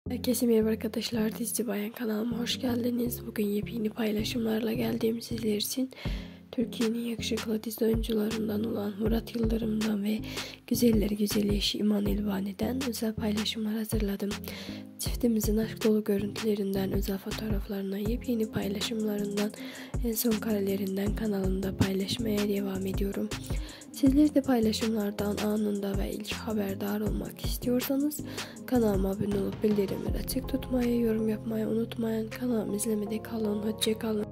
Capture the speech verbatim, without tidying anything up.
Herkese merhaba arkadaşlar, Dizi Bayan kanalıma hoş geldiniz. Bugün yepyeni paylaşımlarla geldiğim sizler için Türkiye'nin yakışıklı dizi oyuncularından olan Murat Yıldırım'dan ve güzeller güzeli eşi İman Elvani'den özel paylaşımlar hazırladım. Çiftimizin aşk dolu görüntülerinden, özel fotoğraflarına, yepyeni paylaşımlarından, en son karelerinden kanalımda paylaşmaya devam ediyorum. Sizler de paylaşımlardan anında ve ilk haberdar olmak istiyorsanız kanalıma abone olup bildirimleri açık tutmayı, yorum yapmayı unutmayın. Kanalımı izlemede kalın, hoşça kalın.